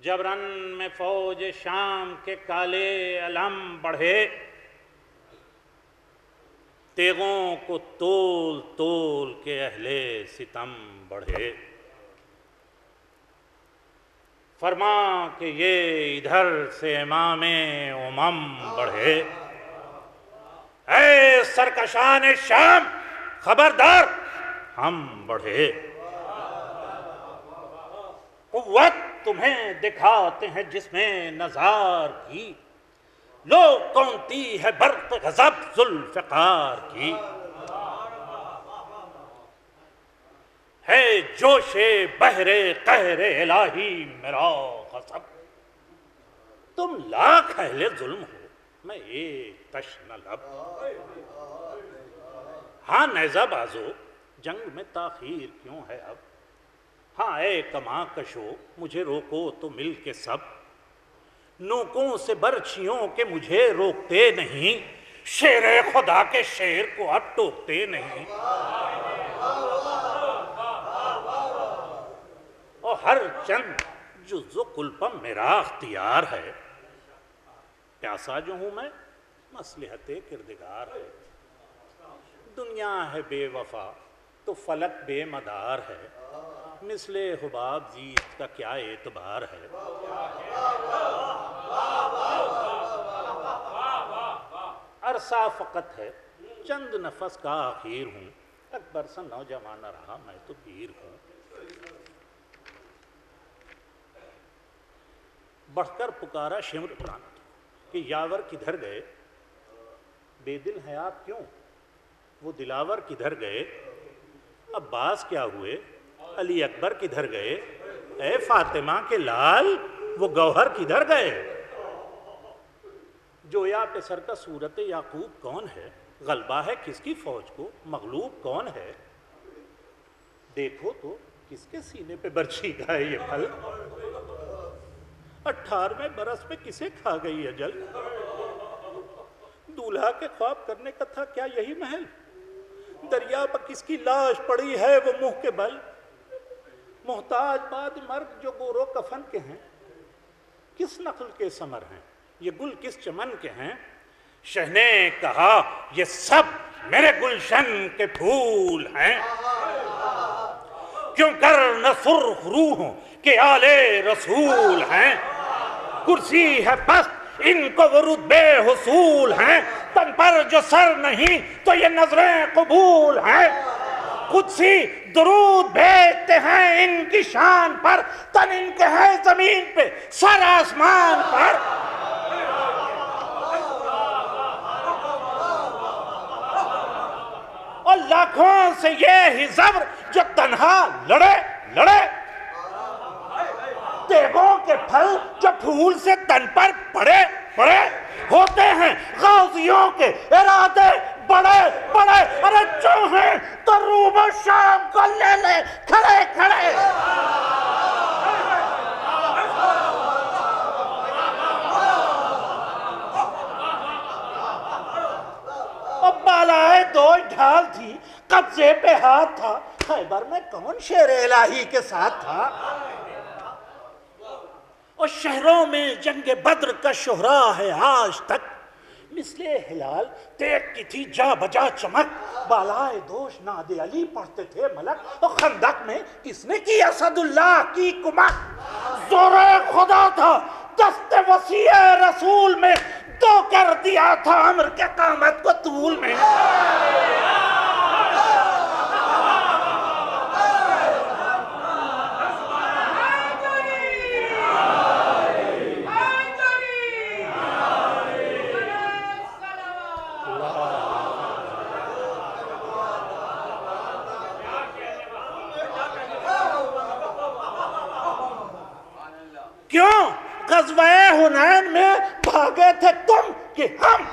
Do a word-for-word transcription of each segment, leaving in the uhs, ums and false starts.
جبرن میں فوج شام کے کالے علم بڑھے، تیغوں کو تول تول کے اہل ستم بڑھے۔ فرما کہ یہ ادھر سے امام امم بڑھے۔ اے سرکشان شام خبردار ہم بڑھے۔ قوت تمہیں دکھاتے ہیں جس میں نظار کی، لو کونتی ہے برق غضب ذوالفقار کی۔ ہے جوش بحر قہر الہی میرا غضب، تم لاکھ اہل ظلم ہو میں ایک تشنہ لب۔ ہاں نیزہ بازو جنگ میں تاخیر کیوں ہے اب، ہاں اے کماں کشو مجھے روکو تو مل کے سب۔ نوکوں سے برچھیوں کے مجھے روکتے نہیں، شیر خدا کے شیر کو اب ٹوکتے نہیں۔ اور ہر چند جز و کلپم میرا اختیار ہے، پیاسا جو ہوں میں مصلحت کردگار ہے۔ دنیا ہے بے وفا تو فلک بے مدار ہے، مثل حباب زیست کا کیا اعتبار ہے۔ عرصہ فقط ہے چند نفس کا آخیر ہوں، اکبر سا نوجوان نہ رہا میں تو پیر ہوں۔ بڑھ کر پکارا شمر پران کہ یاور کدھر گئے، بے دل ہیں آپ کیوں، وہ دلاور کدھر گئے، عباس کیا ہوئے، علی اکبر کدھر گئے، اے فاطمہ کے لال وہ گوہر کدھر گئے۔ جویا پہ سر کا صورت یعقوب کون ہے، غلبہ ہے کس کی فوج کو، مغلوب کون ہے۔ دیکھو تو کس کے سینے پہ برچھی کا ہے یہ پھل، اٹھارہویں برس میں کسے کھا گئی اجل۔ دولہا کے خواب کرنے کا تھا کیا یہی محل، دریا پر کس کی لاش پڑی ہے وہ منہ کے بل۔ محتاج بعد مرگ جو گورو کفن کے ہیں، کس نخل کے ثمر ہیں یہ گل کس چمن کے ہیں۔ شہ نے کہا یہ سب میرے گلشن کے پھول ہیں، کیوں کر نہ سرخ روحوں کے آل رسول ہیں۔ کرسی ہے پست ان کو وہ رتبے حصول ہیں، تن پر جو سر نہیں تو یہ نظریں قبول ہیں۔ قدسی درود بھیجتے ہیں ان کی شان پر، تن ان کے ہے زمین پہ سر آسمان پر۔ اور لاکھوں سے یہ ہی زبر جو تنہا لڑے لڑے، تیغوں کے پھل جو پھول سے تن پر پڑے پڑے، ہوتے ہیں غازیوں کے ارادے بڑے بڑے۔ ارے چوہیں تو روم و شام کو لے لے کھڑے کھڑے۔ اب بالائے دوش ڈھال تھی، قبضے پہ ہاتھ تھا، خیبر میں کون شیر الہی کے ساتھ تھا۔ اور شہروں میں جنگ بدر کا شہرا ہے آج تک، مثل ہلال تیغ کی تھی جا بجا چمک۔ بالائے دوش ناد علی پڑھتے تھے ملک، اور خندق میں کس نے کی اسد اللہ کی کمک۔ زور خدا تھا دست وسیع رسول میں، دو کر دیا تھا عمر کے قامت کو طول میں۔ کیوں غزوہ حنین میں بھاگے تھے تم کہ ہم،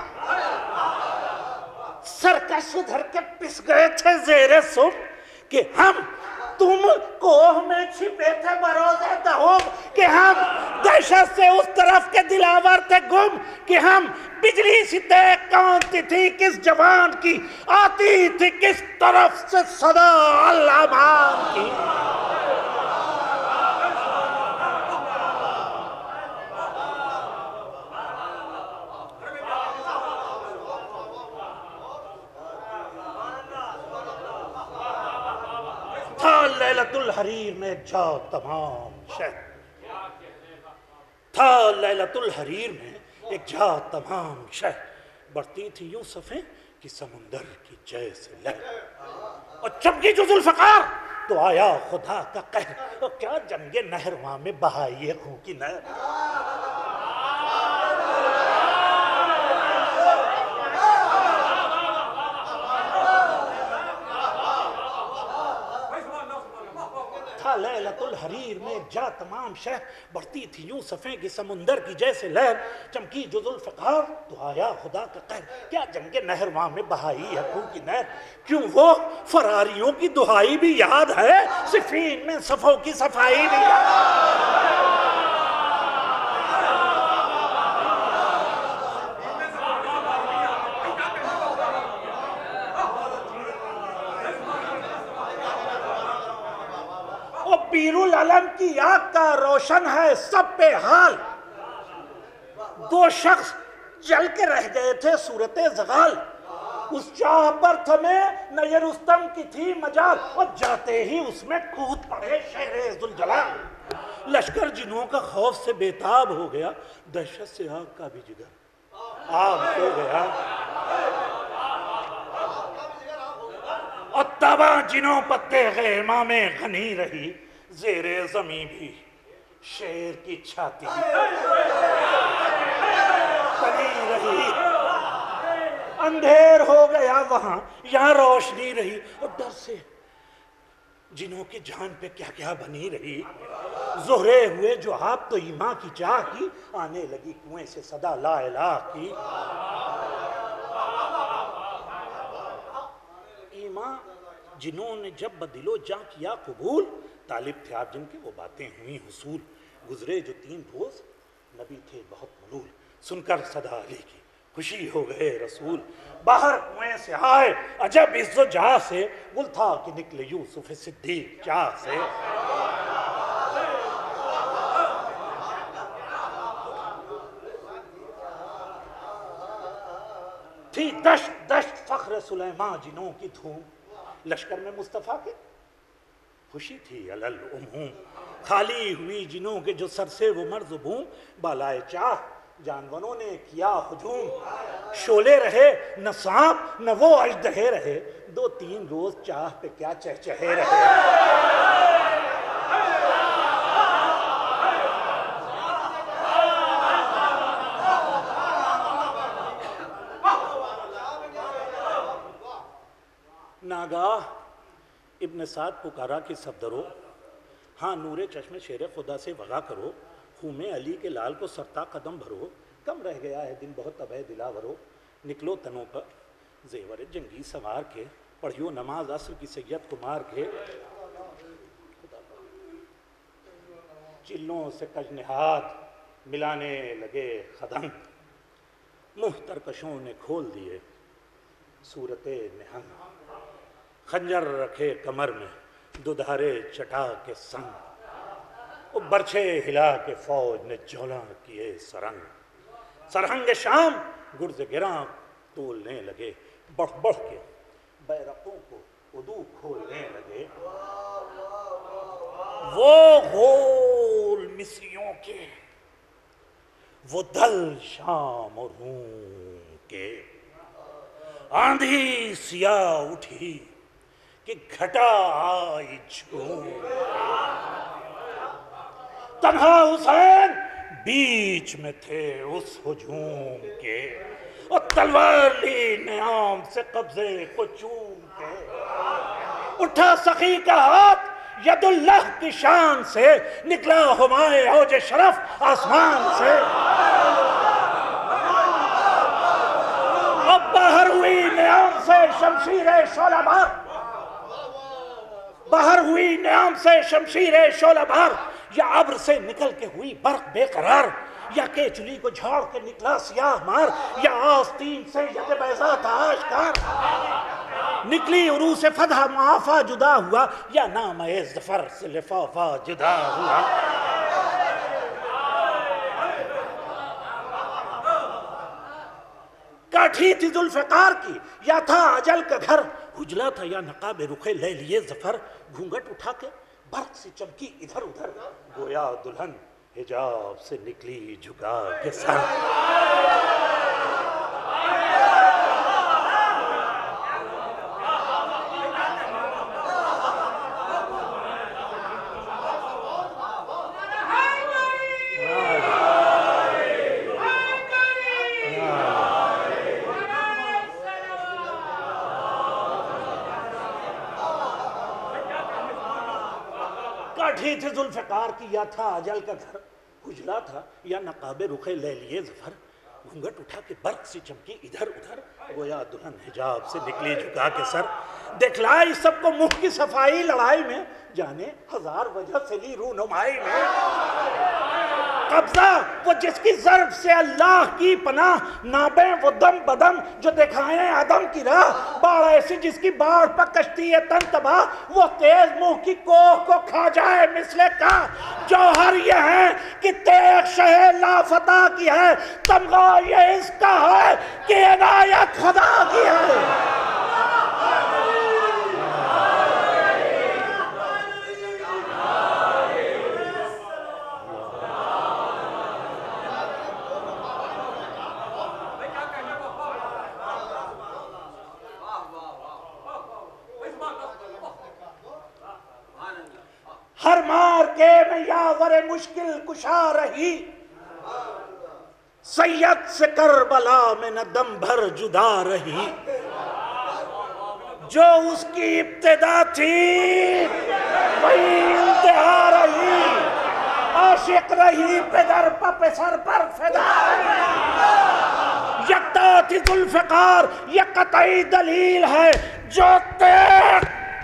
سرکش ادھر کے پس گئے تھے زیر سم کہ ہم، تم کوہ میں چھپے تھے بروز دہوم کہ ہم، دہشت سے اس طرف کے دلاور تھے گم کہ ہم، بجلی سی تیغ کانتی تھی کس جوان کی، آتی تھی کس طرف سے صدا الامان کی۔ لیلۃ الحریر میں جا تمام شہر، تھا لیلۃ الحریر میں ایک جا تمام شہر، بڑھتی تھی یوں صفیں کہ سمندر کی جیسے لہر، اور چمکی جو ذوالفقار تو آیا خدا کا قہر، اور کیا جنگ نہرواں میں بہائی خون کی نہر۔ تھا لیلۃ الحریر میں جا تمام شہر، بڑھتی تھی یوں صفیں کہ سمندر کی جیسے لہر، چمکی جو ذوالفقار تو آیا خدا کا قہر، کیا جنگ نہرواں میں بہائی ہے خون کی نہر۔ کیوں وہ فراریوں کی دہائی بھی یاد ہے، صفین میں صفوں کی صفائی بھی یاد ہے۔ پیر العلم کی آگ کا روشن ہے سب پہ حال، دو شخص جل کے رہ گئے تھے صورت زغال، اس چاہ پر تھمے نہ یہ رستم کی تھی مجال، اور جاتے ہی اس میں کود پڑے شہر ذوالجلال۔ لشکر جنوں کا خوف سے بےتاب ہو گیا، دہشت سے آگ کا بھی جگر آگ ہو گیا، اور تباہ جنوں پتے غیمہ میں غنی رہی، زیر زمین بھی شیر کی چھاتی تنی رہی۔ اندھیر ہو گیا وہاں یہاں روشنی رہی، اور ڈر سے جنوں کی جان پہ کیا کیا بنی رہی۔ زہرے ہوئے جو آپ تو ایمان کی چاہ کی، آنے لگی کنویں سے صدا لا الہ کی۔ ایمان جنہوں نے جب بدل و جاں کیا قبول، طالب تھے آپ جن کے وہ باتیں ہوئی حصول۔ گزرے جو تین روز نبی تھے بہت ملول، سن کر صدا علی کی خوشی ہو گئے رسول۔ باہر کنویں سے آئے عجب عز و جاہ سے، گل تھا کہ نکلے یوسف صدیق چاہ سے۔ تھی دشت دشت فخر سلیمان جنوں کی دھوم، لشکر میں مصطفیٰ کے خوشی تھی علل عموم۔ خالی ہوئی جنوں کے جو سر سے وہ مرز و بوم، بالائے چاہ جانوروں نے کیا ہجوم۔ شولے رہے نہ سانپ نہ وہ اژدہے رہے، دو تین روز چاہ پہ کیا چہچہے رہے۔ ناگاہ ابن سعد پکارا کہ صفدرو، ہاں نور چشم شیر خدا سے وغا کرو، خون علی کے لال کو سرتا قدم بھرو، کم رہ گیا ہے دن بہت تبہ دلاورو، نکلو تنوں پر زیور جنگی سوار کے، پڑھیو نماز عصر کی سید کو مار کے۔ چلوں سے کجنہات ملانے لگے خدم، منہ ترکشوں نے کھول دیے صورت نہنگ، خنجر رکھے کمر میں دودھارے چٹا کے سنگ، وہ برچھے ہلا کے فوج نے جولاں کیے سرنگ۔ سرہنگ شام گرز گراں تولنے لگے، بڑھ بڑھ کے بیرقوں کو عدو کھولنے لگے۔ وہ غول مصریوں کے، وہ دل شام اور روم کے، آندھی سیاہ اٹھی کہ گھٹا آئی جھوم، تنہا حسین بیچ میں تھے اس ہجوم کے، اور تلوار لی نیام سے قبضے کو چوم کے۔ اٹھا سخی کا ہاتھ ید اللہ کی شان سے، نکلا ہمائے اوج شرف آسمان سے۔ اب باہر ہوئی نیام سے شمشیر شعلہ بار، باہر ہوئی نیام سے شمشیر شعلہ بار، یا ابر سے نکل کے ہوئی برق بے قرار، یا کیچلی کو جھاڑ کے نکلا سیاہ مار، یا آستین سے ید بیضا تھا آشکار، نکلی عروس فتح معافہ جدا ہوا، یا نام ظفر سے لفافہ جدا ہوا۔ کاٹھی تھی ذوالفقار کی یا تھا اجل کا گھر، اجلا تھا یا نقاب رخ لے لیے ظفر، گھونگٹ اٹھا کے برق سی چمکی ادھر ادھر، گویا دلہن حجاب سے نکلی جھکا کے سر۔ کاٹھی تھی ذوالفقار کی، یا تھا اجل کا گھر، اجلا تھا یا نقاب رخ لے لیے ظفر، گھونگھٹ اٹھا کے برق سی چمکی ادھر ادھر، گویا دلہن حجاب سے نکلی جھکا کے سر۔ دکھلائی سب کو منہ کی صفائی لڑائی میں، جانے ہزار وجہ سے لی رونمائی میں۔ قبضہ وہ جس کی ضرب سے اللہ کی پناہ، نابیں وہ دم بدم جو دکھائیں عدم کی راہ، باڑ ایسی جس کی باڑ پر کشتی تن تباہ، وہ تیز منہ کی کوہ کو کھا جائے مثل کا۔ جوہر یہ ہے کہ تیغ شہ لافتہ کی ہے، تمغہ یہ اس کا ہے کہ عنایت خدا کی ہے۔ ہر مار کے میں یاور مشکل کشا رہی، سید سے کربلا میں نہ دم بھر جدا رہی۔ جو اس کی ابتدا تھی وہی انتہا رہی، عاشق رہی پدر پا پسر پر فدا رہی۔ یکتا تھی ذوالفقار یہ قطعی دلیل ہے، جو تیغ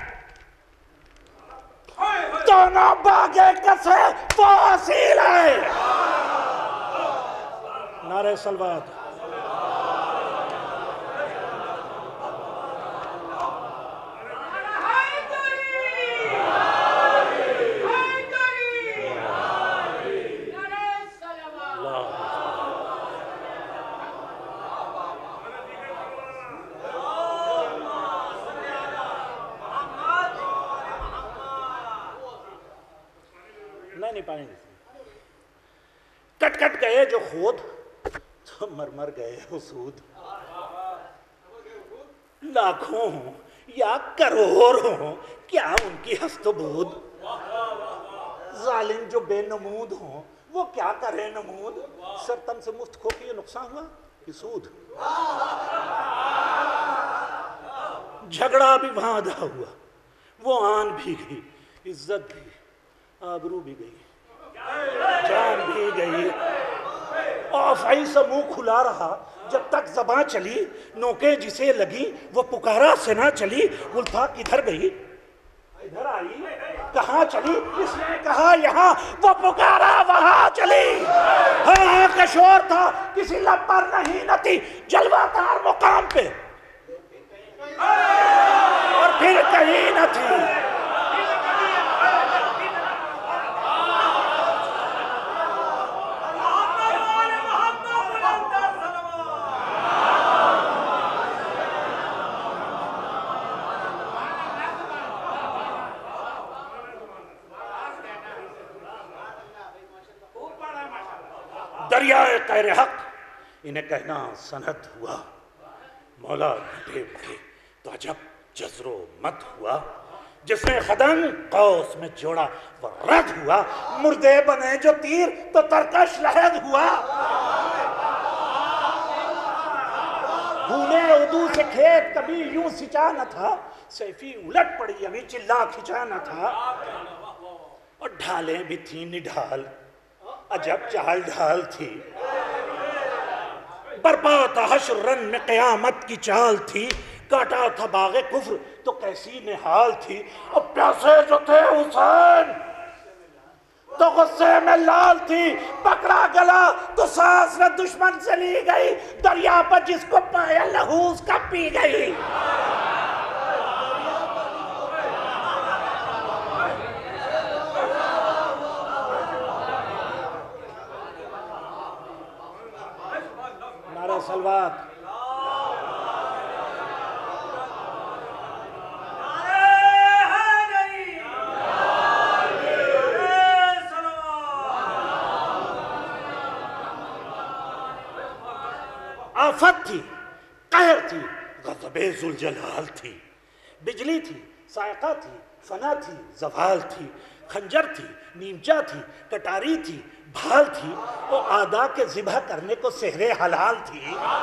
دونوں باغے کسے وہ اصیل ہے۔ نعرہ صلوات۔ نہیں پائیں گے، کٹ کٹ گئے جو خود تو مر مر گئے حسود۔ لاکھوں ہوں یا کروڑ ہوں کیا ان کی ہست و بود، ظالم جو بے نمود ہوں وہ کیا کرے نمود۔ سرتم سے مفت کھو کے یہ نقصان ہوا کہ سود۔ جھگڑا بھی وہاں ادا ہوا، وہ آن بھی گئی، عزت بھی، آبرو بھی گئی، جان بھی گئی۔ آفائی سے منہ کھلا رہا جب تک زبان چلی، نوکیں جسے لگی وہ پکارا سے نہ چلی۔ گلفا کدھر گئی، ادھر آئی، کہاں چلی، اس نے کہا یہاں، وہ پکارا وہاں چلی۔ ہاں ہاں کا شور تھا کسی لب پر نہیں نہ تھی، جلوہ دار مقام پہ اور پھر کہیں نہ تھی۔ دریائے قہر حق انہیں کہنا سند ہوا، مولا گھٹے بڑھے تو عجب جزر و مد ہوا۔ جس نے خدن قوس میں جوڑا وہ رد ہوا، مردے بنے جو تیر تو ترکش لحد ہوا۔ بھولے عدو سے کھیت کبھی یوں سچا نہ تھا، سیفی الٹ پڑی ابھی چلا کھچا نہ تھا۔ اور ڈھالیں بھی تھی نڈھال، عجب چال ڈھال تھی، برپا تھا حشر رن میں قیامت کی چال تھی۔ کاٹا تھا باغ کفر تو کیسی نحال تھی، اور پیاسے جو تھے حسین تو غصے میں لال تھی۔ پکڑا گلا تو سانس نہ دشمن سے لی گئی، دریا پر جس کو پایا لہو اس کا پی گئی۔ نعرہ صلوات۔ آفت تھی، قہر تھی، غضب ذوالجلال تھی، بجلی تھی، صاعقہ تھی، فنا تھی، زوال تھی، خنجر تھی، نیمچا تھی، کٹاری تھی، بھال تھی، وہ آدھا کے ذبح کرنے کو سحر حلال تھی۔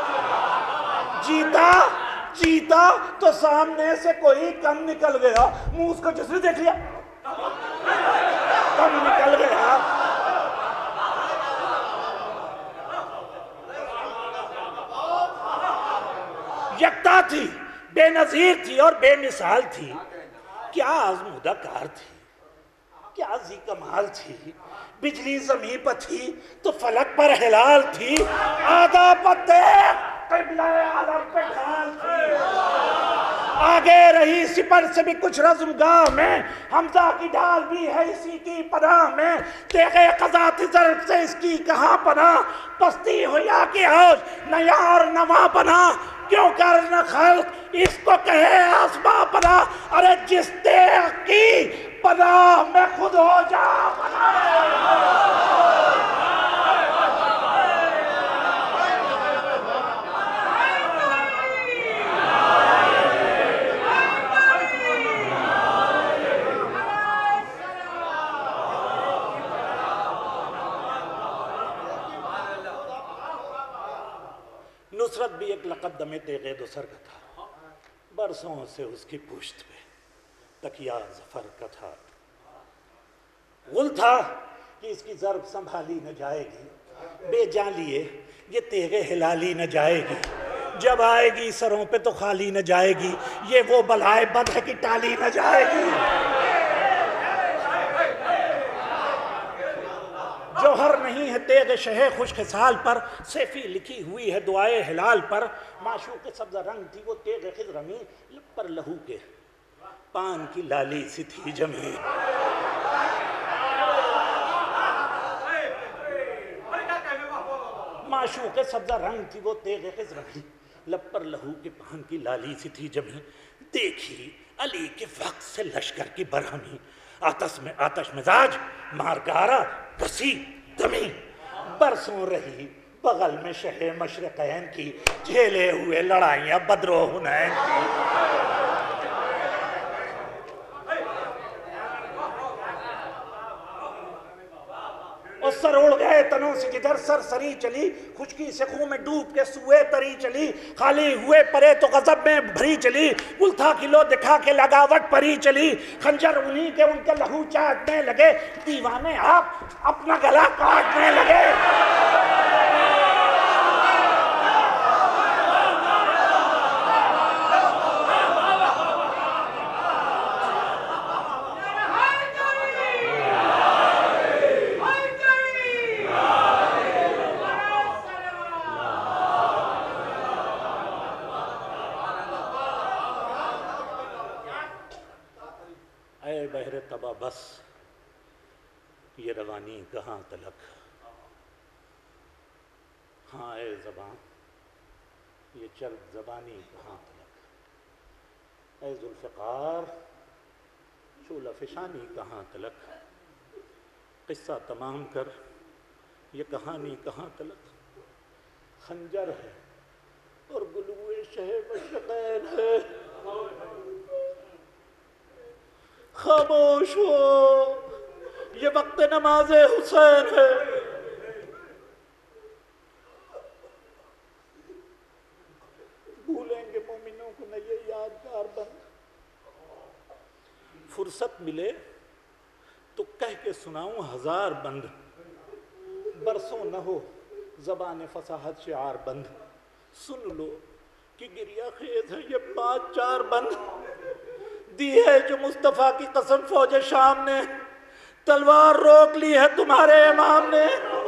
جیتا جیتا تو سامنے سے کوئی کم نکل گیا، منہ اس کو جس نے دیکھ لیا کم نکل گیا۔ یکتا تھی، بے نظیر تھی اور بے مثال تھی، کیا آزمودہ کار تھی، کیا ذی کمال تھی۔ بجلی زمین پر تھی تو فلک پر ہلال تھی، آدھا پتے قبلہ عالم پہ ڈھال تھی۔ آگے رہی سپر سے بھی کچھ رزمگاہ میں، حمزہ کی ڈھال بھی ہے اسی کی پناہ میں، تیغ قضا تھی ضرب سے اس کی کہاں پناہ، پستی ہو یا کہ عوج نہ یار نواں پناہ، کیوں کر نہ خلق اس کو کہے آسماں پناہ، ارے جس تیغ کی پناہ میں خود ہو جا پناہ۔ نصرت بھی ایک لقدم تیغ دو سر کا تھا، برسوں سے اس کی پشت پہ تکیہ ظفر کا تھا۔ غل تھا کہ اس کی ضرب سنبھالی نہ جائے گی، بے جان لیے یہ تیغ ہلالی نہ جائے گی، جب آئے گی سروں پہ تو خالی نہ جائے گی، یہ وہ بلائے بد ہے کہ ٹالی نہ جائے گی۔ جوہر نہیں ہے تیغ شہ خوش خصال پر، سیفی لکھی ہوئی ہے دعائے ہلال پر، معشوق سبز رنگ تھی وہ تیغ خضرمی، لب پر لہو کے پان کی لالی سی تھی جمی۔ معشوق سبز رنگ تھی وہ تیغ خضرمی، لب پر لہو کے پان کی لالی سی تھی جمی۔ دیکھی علی کے وقت سے لشکر کی برہمی، آتش میں آتش مزاج مارگارہ کسی دمی، برسوں رہی بغل میں شہ مشرقین کی، جھیلے ہوئے لڑائیاں بدر و حنین کی۔ اور سر اڑ گئے تنوں سے جدھر سر سری چلی، خشکی سے خون میں ڈوب کے سوئے تری چلی، خالی ہوئے پرے تو غضب میں بھری چلی، گلتھا کلو دکھا کے لگاوٹ پری چلی، خنجر انہی کے ان کے لہو چاٹنے لگے، دیوانے آپ اپنا گلا کاٹنے لگے۔ اے بحر تبا بس یہ روانی کہاں تلک، ہاں اے زبان یہ چرب زبانی کہاں تلک، اے ذوالفقار شعلہ فشانی کہاں تلک، قصہ تمام کر یہ کہانی کہاں تلک، خنجر ہے اور گلوئے شہ مشرقین ہے، خاموش ہو یہ وقت نماز حسین ہے۔ بھولیں گے مومنوں کو نہ یہ یادگار بند، فرصت ملے تو کہہ کے سناؤں ہزار بند، برسوں نہ ہو زبان فصاحت شعار بند، سن لو کہ گریہ خیز ہے یہ پانچ چار بند، دی ہے جو مصطفیٰ کی قسم فوج شام نے، تلوار روک لی ہے تمہارے امام نے۔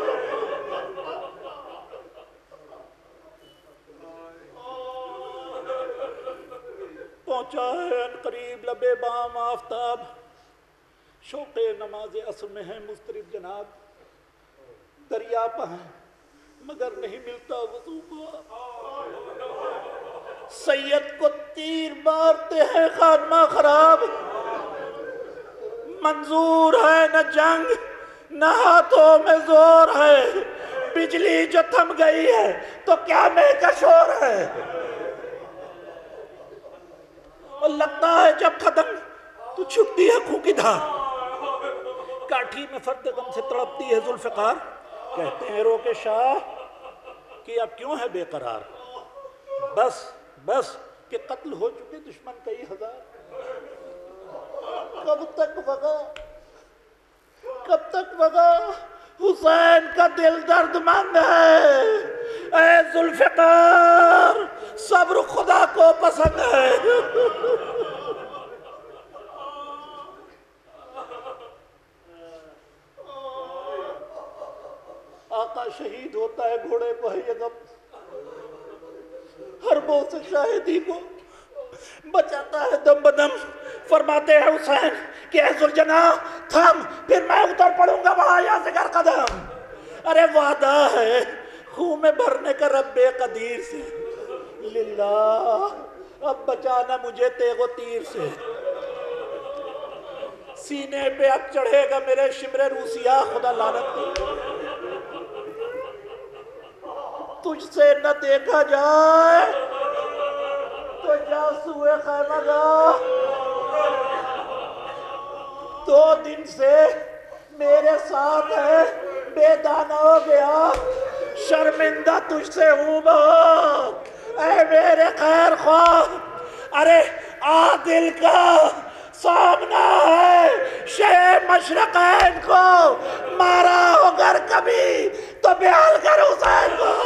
پہنچا ہے ان قریب لبے بام آفتاب، شوق نماز عصر میں ہے مضطرب جناب، دریا پہ ہے مگر نہیں ملتا وضو کو، سید کو تیر مارتے ہیں خاتمہ خراب، منظور ہے نہ جنگ نہ ہاتھوں میں زور ہے، بجلی جو تھم گئی ہے تو کیا مہکش ہو رہا ہے؟ اور لگتا ہے جب قدم تو چھپتی ہے خوں کی دھار، کاٹھی میں فرد غم سے تڑپتی ہے ذوالفقار، کہتے ہیں رو کے شاہ کہ اب کیوں ہے بے قرار، بس بس کہ قتل ہو چکے دشمن کئی ہزار، کب تک وغا کب تک وغا حسین کا دل درد مند ہے، اے ذوالفقار صبر خدا کو پسند ہے۔ آقا شہید ہوتا ہے گھوڑے کو ہے یہ غم، حربوں سے شاہدی کو بچاتا ہے دم بدم، فرماتے ہیں حسین کہ اے ذوالجناح تھم پھر میں اتر پڑوں گا وہاں یا ذکر قدم، ارے وعدہ ہے خون میں بھرنے کا رب قدیر سے، للہ اب بچانا مجھے تیغ و تیر سے، سینے پہ اب چڑھے گا میرے شمر روسیہ خدا لعنت کی، تجھ سے نہ دیکھا جائے تو جاسوئے خیمہ گاہ، دو دن سے میرے ساتھ ہے بے دانہ ہو گیا، شرمندہ تجھ سے ہوں بہت اے میرے خیر خواہ، ارے عادل کا سامنا ہے شہ مشرقین کو، مارا ہو گر کبھی تو بیال کر حسین کو۔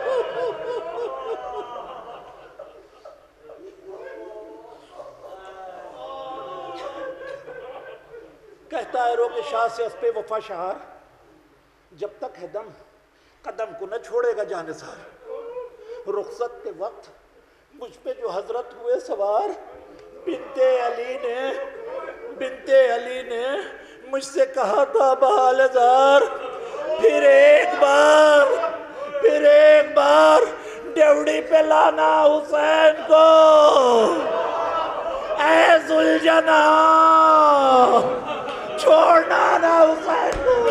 کہتا ہے رو کے شاہ سے اس پہ وفا شہار، جب تک ہے دم قدم کو نہ چھوڑے گا جانثار، رخصت کے وقت مجھ پہ جو حضرت ہوئے سوار، بنت علی نے بنت علی نے مجھ سے کہا تھا بحال زار، پھر ایک بار پھر ایک بار ڈیوڑی پہ لانا حسین کو، اے ذوالجناح چھوڑنا نہ حسین کو۔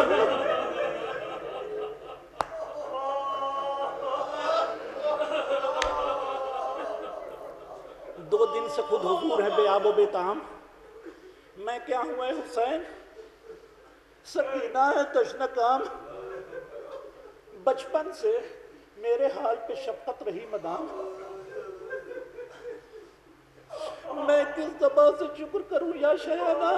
دو دن سے خود حضور ہے بے آب و بے تام، میں کیا ہوں اے حسین سکینہ ہے تشنہ کام، بچپن سے میرے حال پہ شفقت رہی مدام، میں کس زبان سے شکر کروں یا شیانہ،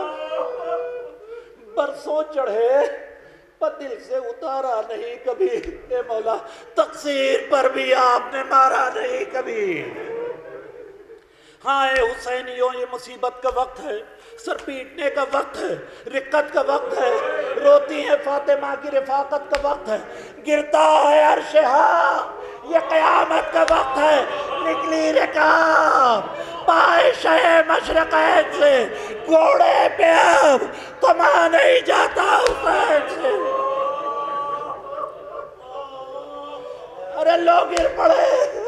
برسوں چڑھے پر دل سے اتارا نہیں کبھی، اے مولا تقصیر پر بھی آپ نے مارا نہیں کبھی۔ ہاں اے حسینیوں یہ مصیبت کا وقت ہے، سر پیٹنے کا وقت ہے، رقت کا وقت ہے، روتی ہیں فاطمہ کی رفاقت کا وقت ہے، گرتا ہے عرش حق یہ قیامت کا وقت ہے، نکلی رکاب پائے شہ مشرقین سے، گھوڑے پہ اب تما نہیں جاتا حسین سے۔ ارے لوگ گر پڑے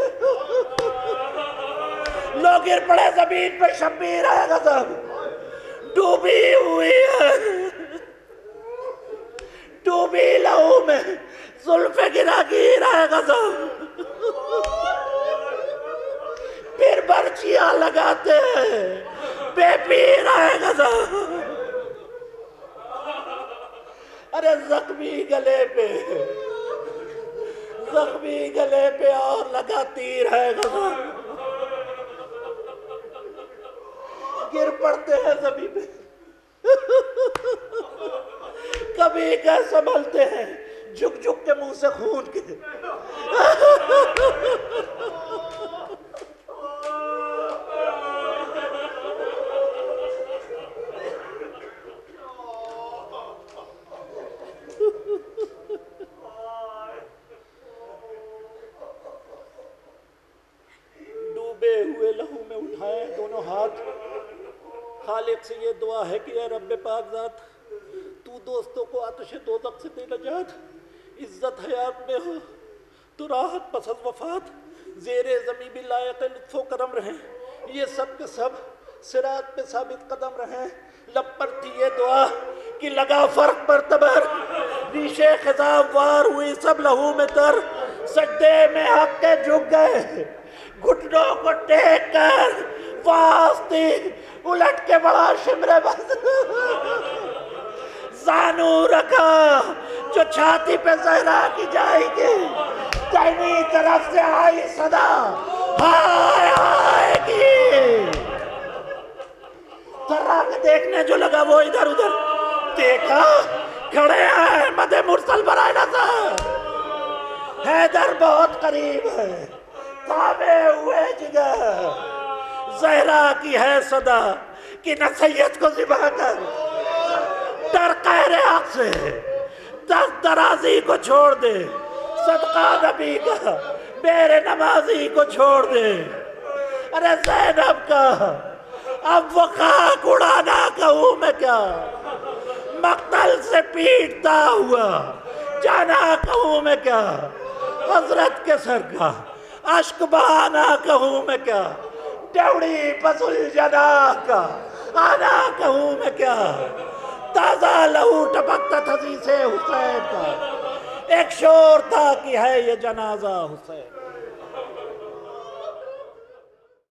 لوگ گر پڑے زمین پہ، شبیر ہے غضب ڈوبی ہوئی ہے، ڈوبی لہو میں زلف گرا گیر ہے غضب، پھر برچیاں لگاتے ہیں بے پیر ہے غضب، ارے زخمی گلے پہ زخمی گلے پہ اور لگا تیر ہے غضب، گر پڑتے ہیں زمین پہ، کبھی کہ سنبھلتے ہیں جھک جھک کے منہ سے خون کے، ڈوبے ہوئے لہو میں اٹھائے دونوں ہاتھ، خالق سے یہ دعا ہے کہ اے رب پاک ذات تو دوستوں کو آتش دوزخ سے دے نجات، عزت حیات میں ہو تو راحت پس از وفات، زیر زمین بھی لائق لطف و کرم رہیں، یہ سب کے سب صراط پہ ثابت قدم رہیں، لب پر تھی یہ دعا کہ لگا فرق پر تبر ریشے خضاب وار ہوئی سب لہو میں تر، سجدے میں حق کے جھک گئے، گھٹنوں کو ٹیک کر واسطی الٹ کے بڑا شمرے بس زانو رکھا جو چھاتی پہ زہرا کی جائے گی، دائنی طرف سے آئی صدا ہائے آئے گی۔ ذرا کے دیکھنے جو لگا وہ ادھر ادھر دیکھا، کھڑے ہیں احمد مرسل برائے نظر، حیدر بہت قریب ہے، تھامے ہوئے جگر، زہرا کی ہے صدا کہ نہ سید کو ذبح کر، ڈر قہر حق سے دست درازی کو چھوڑ دے، صدقہ نبی کا میرے نمازی کو چھوڑ دے۔ ارے زینب کا اب وہ خاک اڑانا کہوں میں کیا، مقتل سے پیٹتا ہوا جانا کہوں میں کیا، حضرت کے سر کا عشق بہانا کہوں میں کیا، ڈیوڑی پسل جناح کا آنا کہوں میں کیا، تازہ لہو ٹپکتا تھا سے حسین کا، ایک شور تھا کہ ہے یہ جنازہ حسین۔